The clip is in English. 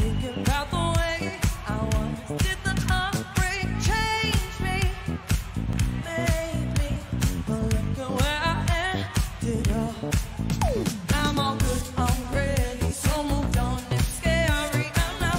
Thinking about the way I was. Did the heartbreak change me? Made me. But look at where I ended up. I'm all good.